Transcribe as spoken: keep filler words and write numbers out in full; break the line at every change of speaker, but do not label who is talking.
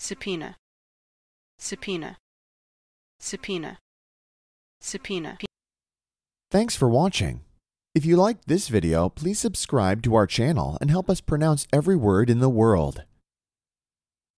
subpoena, subpoena, subpoena, subpoena.
Thanks for watching. If you liked this video, please subscribe to our channel and help us pronounce every word in the world.